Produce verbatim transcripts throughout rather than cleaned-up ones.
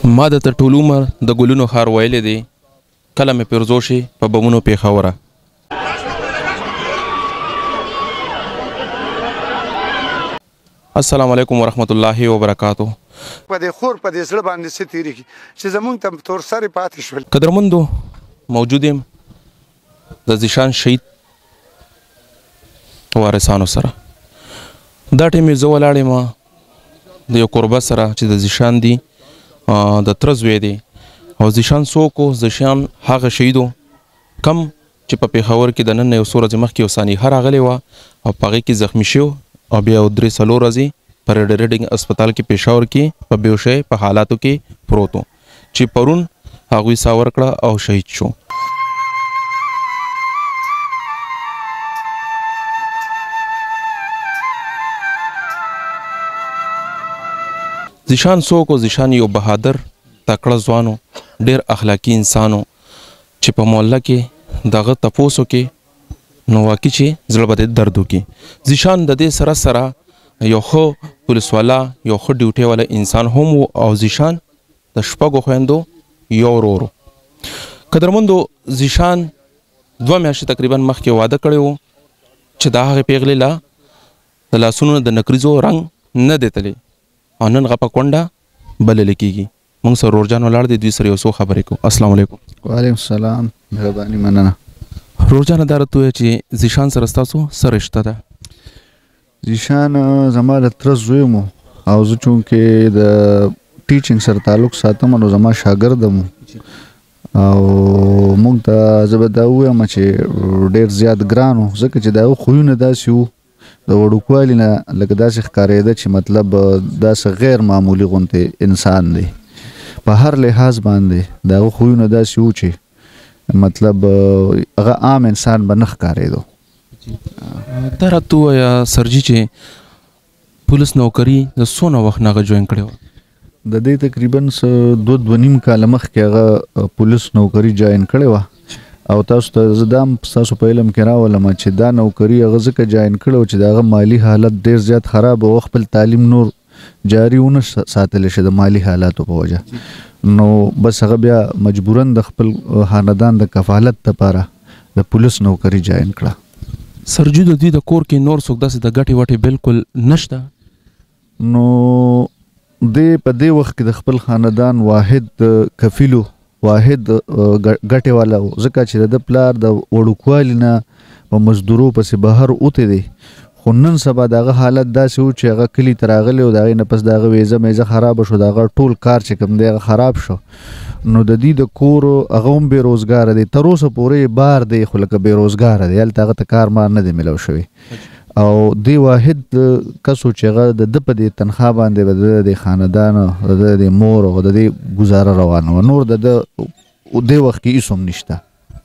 ما د تر ټول عمر د ګلونو ښار ویلی دی، کله مې پیرزو شي په بمونو پېښوره. السلام علیکم ورحمت الله وبرکاتو. په دې خور په دې زړه باندې څه تېرېږي چې زمونږ ته تور سرې پاتې شول. قدرمندو موجود یم د زیشان شهید وارثانو سره. دا ټیم یې زه ولاړ یم د یو کوربه سره چې د زیشان دي، د تره زوی دی. او زیشان څوک و؟ زیشان هغه شهید و کم چې په پېښور کې د نن نه یو څو ورځې مخکې یو سانحه راغلې وه او په هغې کې زخمي شوی او بیا یو درې څلور ورځې په ریډینګ هسپتال کې پېښور کې په بېهوشۍ په حالاتو کې پروت و چې پرون هغوی ساه ورکړه او شهید شو. زیشان څوک و؟ زیشان یو بهادر تکړه ځوان و، ډېر اخلاقي انسان و چې په محله کې د هغه تپوس وکړې نو واقعي چې زړه به دې درد وکړي. زیشان د دې سره سره یو ښه پولیس والا، یو ښه ډیوټۍ والا انسان هم و او زیشان د شپږو خویندو یو ورور و. قدرمندو زیشان دوه میاشتې تقریبا مخکې واده کړی و چې دا هغې پېغلې له د لاسونو د نکریزو رنګ نه دی تللی او نن هغه په کونډه بللی کېږي. موږ سره رورجان ولاړ دی، دوی سره یو څو خبرې کوو. السلام علیکم. وعلیکم السلام. مهرباني مننه. رورجانه دا راته ووایه چې زیشان سره ستاسو څه رشته ده؟ زیشان زما د تره زوی یم او زه چونکې د ټیچینګ سره تعلق ساتم نو زما شاګرد یم او موږ ته زه به دا ووایم چې ډېر زیات ګران و ځکه چې د هغه خویونه داسې وو د وړوکوالي نه لکه داسې ښکارېده چې مطلب داسې غیر معمولي غوندې انسان دی په هر لحاظ باندې. د هغه خویونه داسې وو چې مطلب هغه عام انسان به نه ښکارېدو. دا راته ووایه سرجي چې پولیس نوکري د څونه وخت نه هغه جوین کړې وه؟ د دې تقریبا څه دوه دوه نیم کاله مخکې هغه پولیس نوکري جوین کړې وه او تاسو ته زه دا هم ستاسو په علم کې راولم چې دا نوکري هغه ځکه جوین کړی و چې د هغه مالي حالت ډېر زیات خراب و، خپل تعلیم نور جاري ونه ساتلی شي د مالي حالاتو په وجه، نو بس هغه بیا مجبوراً د خپل خاندان د کفالت دپاره د پولیس نوکري جوین کړه. سرجو د دوی د کور کې نور څوک داسې د ګټې وټې بالکل نشته؟ نو دې په دې وخت کې د خپل خاندان واحد کفیلو واحد ګټې والا و ځکه چې د پلار د وړوکوالي نه په مزدورو پسې بهر اوتی دی، خو نن سبا د هغه حالت داسې و چې هغه کلي ته راغلی و، د هغې نه پس د هغه ویزه میزه خرابه شو، د هغه ټول کار چې کوم دی هغه خراب شو، نو د دې د کور هغه هم بېروزګاره دی، تر اوسه پورې بار دی خو لکه بېروزګاره دی، هلته هغه ته کار مار نه دی میلاو شوی او دی واحد کس و چې هغه د ده په دې تنخوا باندې به د د خاندان د د د مور او د دې ګزاره روانه وه، نور د ده دې وخت کې هېڅ هم نشته.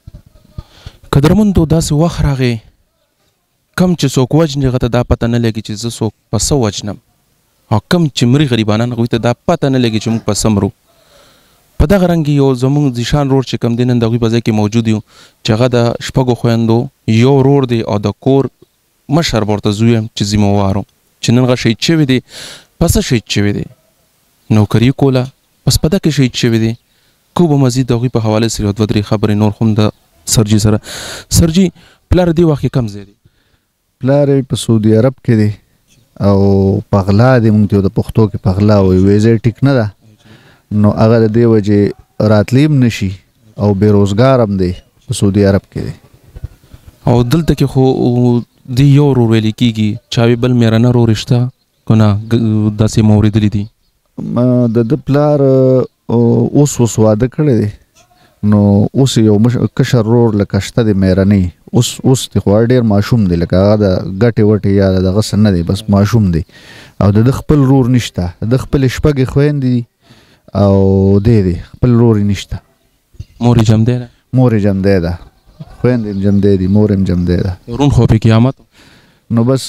قدرمندو داسې وخت راغی کم چې څوک وجني هغه ته دا پته نه لګي چې زه څوک په څه وجنم او کم چې مري غریبانان هغوی ته دا پته نه لګي چې موږ په څه مرو. په دغه رنګ یو زموږ زیشان رور چې کوم دی نن د هغوی په ځای کې موجود یو چې هغه د شپږو خویندو یو ورور دی او د کور مشر به ورته زوی یم چې ذمهوار و چې نن هغه شهید شوی دی. په څه شهید شوی دی؟ نوکري کوله بس په ده کې شهید شوی دی. کو به مزید د هغوی په حواله سره یو دوه درې خبرې نور هم د سرجي سره. سرجي پلار دې وخت کې کم ځای دی؟ پلار یې په سعودي عرب کې دی او پغلا دی، موږ ته د پښتو کې پغلا وایي، ویزه ټیک نه ده نو هغه د دې وجې راتلی هم نشي او بېروزګار هم دی، په سعودي عرب کې دی. او دلته کې خو دی یو ورور ویلې کېږي، چاوې بل میرانه رور شته که نه داسې مو اورېدلي دي؟ د ده پلار اوس اوس واده کړی دی نو اوس یو کشر رور لکه شته دی میرنۍ، اوس اوس دی خو ډېر ماشوم دی، لکه هغه د ګټې وټې یا د دغه څه نه دی، بس ماشوم دی او د ده خپل رور نشته، د ده خپلې شپږې خویندې دي او دی دی خپل رور یې نشته. مور یې جمدی ده؟ مور یې جمدی ده، خویندې هم جمدی دي، مور هم جمدی ده. رون خو پې قیامت نو بس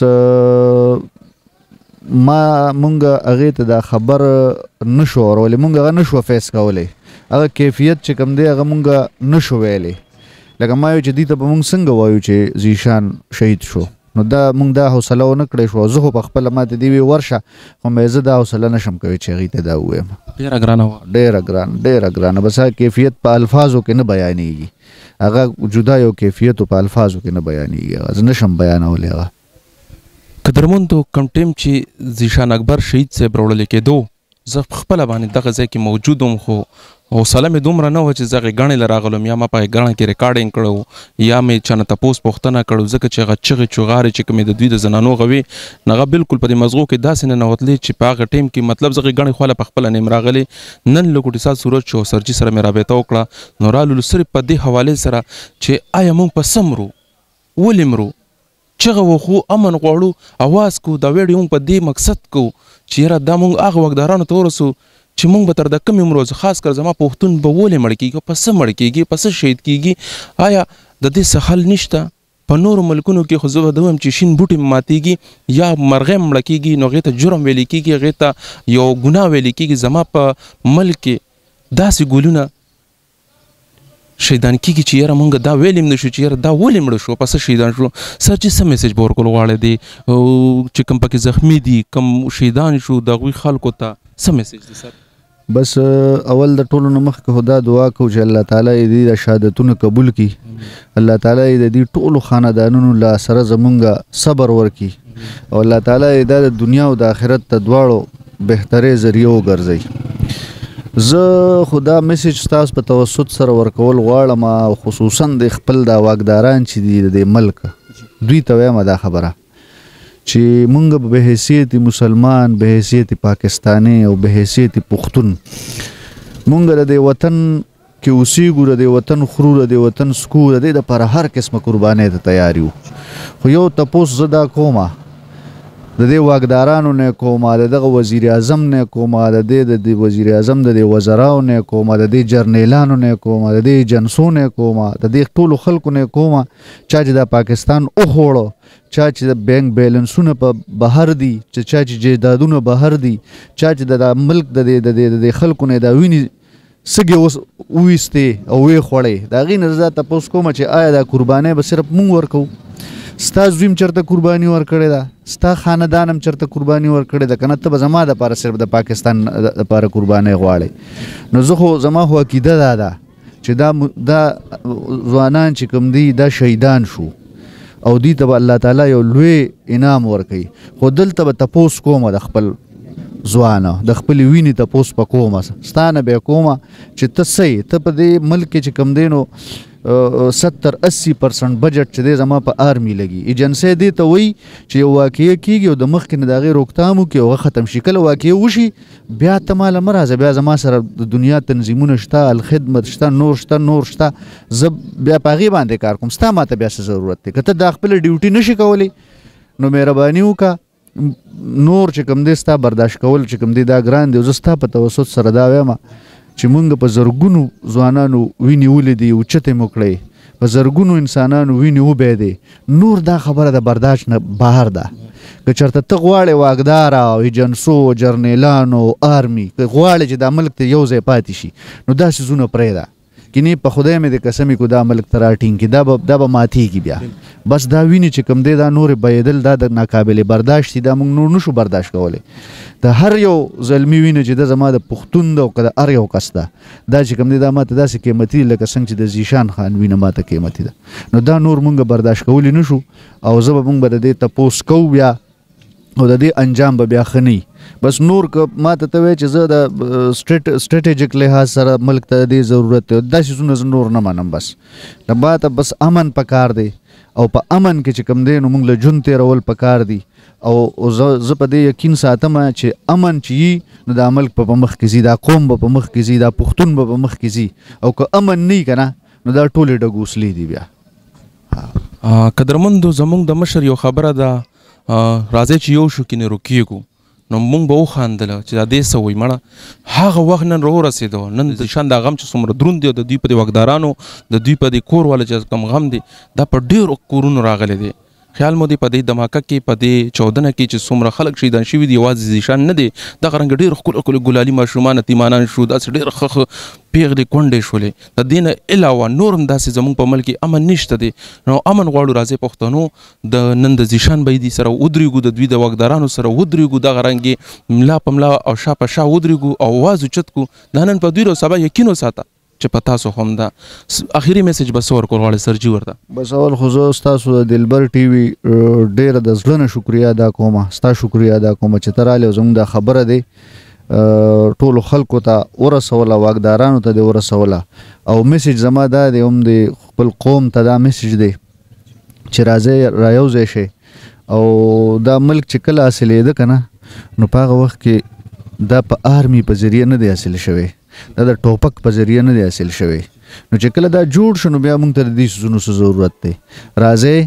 ما مونږ هغې ته دا خبر نه شو اورولی، مونږ هغه نه شو فیس کولی، هغه کیفیت چې کوم دی هغه مونږ نه شو ویلی. لکه ما وایو چې دوی ته به مونږ څنګه وایو چې زیشان شهید شو، نو دا مونږ دا حوصله ونه کړی شو زه خو په خپله ماته دې وی ورشه خو مې زه دا حوصله نشم کوی چې هغې ته دا ووایم ډېره ګرانه وه ډېره ګران ډېره ګرانه بس هغه کیفیت په الفاظو کې نه بیانېږي هغه جدا یو کیفیتو په الفاظو کې نه بیانېږي هغه زه نشم بیانولی هغه قدرمندو کم ټیم چې ذیشان اکبر شهید صاحب راوړلی کېدو زه خپله باندې دغه ځای کې موجود وم خو حوصله مې دومره نه وه چې زه هغې ګڼې له راغلم یا ما په هغې ګڼه کې ریکارډینګ کړی یا مې چا نه تپوس پوښتنه کړو ځکه چې هغه چغې چغارې چې کومې د دوی د زنانو غوې نو هغه بلکل په دې مزغو کې داسې ننوتلې چې په هغه ټیم کې مطلب زه هغې ګڼې خواله په خپله نیم راغلی نن له کوټي صورت شو سرجي سره مې رابطه وکړه نو رالولو صرف په دې حوالې سره چې آیا موږ په څه مرو ولې مرو چغه وخو امن غواړو اواز کو دا ویډیو موږ په دې مقصد کو چې یاره دا موږ هغه وګدارانو ته ورسو چې موږ به تر د کمې عمرو خاص کر زما پښتون به ولې مړ کېږي په څه مړ کېږي په څه شهید کېږي آیا د دې څه حل نشته په نورو ملکونو کې خو زه به دویم چې شین بوټي ماتېږي یا مرغۍ مړه کېږي نو هغې ته جرم ویلې کېږي هغې ته یو ګناه ویلې کېږي زما په ملک کې داسې ګلونه شهیدان کېږي چې یاره مونږ دا ویلې هم نه شو چې یاره دا ولې مړه شو په څه شهیدان شو سر چې څه میسیج به ورکول غواړی دی چې کوم پکې زخمي دي کوم شهیدان شو د هغوی خلکو ته څه میسیج دی سر بس اول د ټولو نه مخکې خو دا دعا کوو چې الله تعالی یې دې د شهادتونه قبول کړي الله تعالی یې د دې ټولو خاندانونو لا سره زمونږ صبر ورکړي او الله تعالی یې دا د دنیا او د آخرت ته دواړو بهترې ذریعه وګرځوي زه خو دا میسیج ستاسو په توسط سره ورکول غواړم خصوصا د خپل دا واکداران چې دي د ملک دوی ته وایم دا خبره چې مونږ به حیثیت مسلمان به حیثیت پاکستانی او به حیثیت پښتون مونږ د وطن کې اوسېږو د وطن خورو د وطن سکو د دې دپاره هر قسمه قربانۍ ته تیار یو خو یو تپوس زه دا کومه د دې واکدارانو نه کومه د دغه وزیر اعظم نه کومه د دې د وزیر اعظم د وزراو نه کومه د دې جرنیلانو نه کومه د دې جنسو نه کومه د دې ټولو خلکو نه کومه چا چې د پاکستان وخوړو چا چې د بینک بیلنسونه په بهر دي چې چا چې جایدادونه بهر دي چا چې د ملک د د خلکو نه دا ویني سګې وویستې او ویې خوړې د هغې نه زه تپوس کومه چې آیا دا قربانۍ به صرف مونږ ورکوو ستا زوی هم چېرته قرباني ورکړې ده ستا خاندان هم چېرته قرباني ورکړې ده که نه ته به زما دپاره صرف د پاکستان دپاره قربانۍ غواړې نو زه خو زما خو عقیده دا ده چې دا دا ځوانان چې کوم دي دا شهیدان شو او دوی ته به الله تعالی یو لوی انعام ورکوي خو دلته به تپوس کومه د خپل ځوانه د خپلې وینې تپوس په کومه ستا نه به یې کومه چې ته څه ته په دې ملک کې چې کوم دی نو ستر اسی پرسنټ بجټ چې دی زما په آرمي لګي ایجنسی دې ته وایي چې یو واقعه کېږي او د مخکې نه د هغې روکتام وکړي هغه ختم شي کله واقعه وشي بیا ته ماله مه راځه بیا زما سره د دنیا تنظیمونه شته الخدمت شته نور شته نور شته زه بیا په هغې باندې کار کوم ستا ماته بیا څه ضرورت دی که ته دا خپله ډیوټي نشي کولی نو مهرباني وکړه نور چې کوم دی ستا برداشت کول چې کوم دی دا ګران دی او زه ستا په توسط سره دا وایم چې مونږ په زرګونو ځوانانو وینې ولیدې اوچتې مو کړئ په زرګونو انسانانو وینې وبهیدې نور دا خبره د برداشت نه بهر ده که چېرته ته غواړې واکداره او ایجنسو جرنیلانو آرمي که غواړې چې دا ملک ته یو ځای پاتې شي نو دا څیزونه پرېږده کینې په خدای مې د قسمې کو دا ملک ته راټینګ کړي دا به دا به ماتېږي بیا بس دا وینې چې کوم دی دا نورې بهیدل دا د ناقابل برداشت دي دا موږ نور نشو برداشت کولی د هر یو زلمي وینه چې د زما د پښتون ده او که د هر یو کس ده دا چې کوم دی دا ماته داسې قیمتي لکه څنګه چې د زیشان خان وینه ماته قیمتي ده نو دا نور مونږ برداشت کولی نشو او زه به مونږ به د دې تپوس کوو بیا او د دې انجام به بیا ښه نه بس نور که ماته ته وایې چې زه د سټریټیجک لحاظ سره ملک ته د دې ضرورت دی دا څیزونه زه نور نه منم بس د ماته بس امن پکار دی او په امن کې چې کوم دی نو موږ له ژوند تېرول پکار دي او زه په دې یقین ساتم چې امن چې وي نو دا ملک به په مخ کې ځي دا قوم به په مخ کې ځي دا پښتون به په مخ کې ځي او که امن نه وي که نه نو دا ټولې ډګوسلې دي بیا قدرمندو زموږ د مشر یو خبره ده راځئ چې یو شو کې نه روکېږو نو مونږ به وخاندله چې دا دې څه وایي مړه هغه وخت نن راورسېدو نن د شان دا غم چې څومره دروند دی او د دوی په دې واکدارانو د دوی په دې کور والا چې کوم غم دی دا په ډېرو کورونو راغلی دی خیال مو دی په دې دماکه کې په دې چودنه کې چې څومره خلک شهیدان شوي دي یوازې زیشان نه دی دغه رنګ ډېر ښکلي ښکلي ګلالي ماشومان یتیمانان شو داسې ډېر ښه ښه پیغلې کونډې شولې د دې نه علاوه نور هم داسې زموږ په ملک کې امن نشته دی نو امن غواړو راځئ پښتنو د نن د زیشان بیدي سره ودرېږو د دوی د واکدارانو سره ودرېږو دغه رنګ ملا په ملا او شا په شا ودرېږو او آواز اوچت کړو دا نن په دوی رو سبا یقین وساته چې په تاسو هم دا اخیری میسج بس ورکول غواړئ سرجي ورته بس اول خو زه ستاسو د دلبر ټي وي ډېره د زړه نه شکریا ادا کوم ستا شکریا ادا کوم چې ته راغلې او زموږ دا خبره دی ټولو خلکو ته ورسوله واکدارانو ته دې ورسوله او میسج زما دا دی هم د خپل قوم ته دا میسج دی چې راځئ رایوځئ شئ او دا ملک چې کله حاصلېده که نه نو په هغه وخت کې دا په آرمي په ذریعه نه دی حاصل شوی دا د ټوپک په ذریعه نه دی حاصل شوی نو چې کله دا جوړ شو نو بیا موږ ته د دې څیزونو څه ضرورت دی راځئ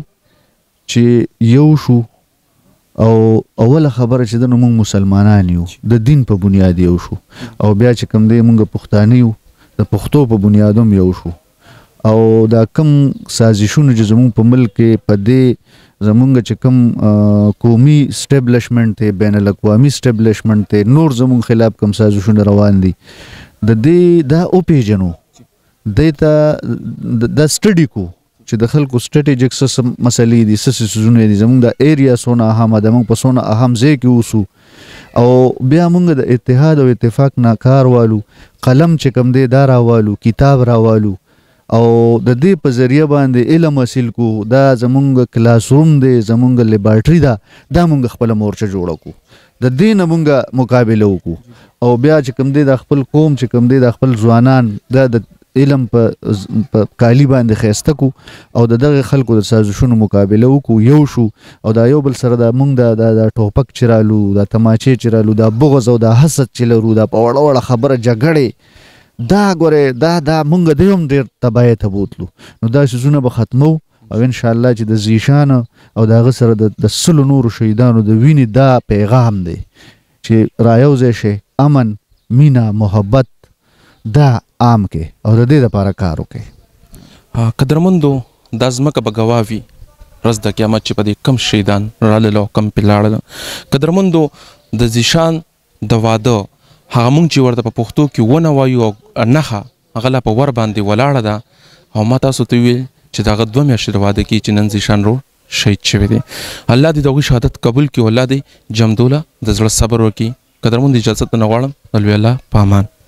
چې یو شو او اوله خبره چې ده نو موږ مسلمانان یو د دین په بنیاد یو شو او بیا چې کوم دی موږ پښتانه یو د پښتو په بنیاد هم یو شو او دا کم سازشونه چې زموږ په ملک کې په دې زمونږ چې کوم قومي سټیبلشمنټ دی بین الاقوامي سټیبلشمنټ دی نور زمونږ خلاف کوم سازشونه روان دي د دې دا وپېژنو دې ته دا سټډي کو چې د خلکو سټریټیجک څه مسلې دي څه څیزونه دي زمونږ د ایریا څونه اهمه ده موږ په څونه اهم ځای کې اوسو او بیا موږ د اتحاد او اتفاق نه کار والو قلم چې کوم دی دا راوالو کتاب راوالو او د دې په ذریعه باندې علم حاصل کو دا زمونږ کلاس روم دی زمونږ لیبارټري ده دا مونږ خپله مورچه جوړه کو د دې نه مونږ مقابله وکړو او بیا چې کوم دی د خپل قوم چې کوم دی د خپل ځوانان دا د علم په کالي باندې ښایسته کو او د دغه خلکو د سازشونو مقابله وکړو یو شو او دا یو بل سره د مونږ د ټوپک چې رالو د تماچې چې رالو دا بغض او د حسد چې لرو دا په وړه وړه خبره جګړې دا ګوره دا دا مونږ د هم ډېر تباهۍ ته بوتلو نو دا څیزونه به ختمو او انشاءالله چې د زیشان او د هغه سره د سلو نورو شهیدانو د وینې دا پیغام دی چې رایوځئ شئ امن مینه محبت دا عام کې او د دې دپاره کار وکړئ قدرمندو دا ځمکه به ګواه وي ورځ د قیامت چې په دې کم شهیدان رالل او کم پې لاړل قدرمندو د زیشان د واده هغه مونږ چې ورته په پښتو کې ونه وایو او نښه هغه لا په ور باندې ولاړه ده او ما تاسو ته ویل چې د هغه دوه میاشتې د واده کې چې نن زیشان رو شهید شوی دی الله دې د هغوی شهادت قبول کړي او الله دې جمدوله د زړه صبر وکړي قدرمند اجازت نه غواړم الوی الله په امان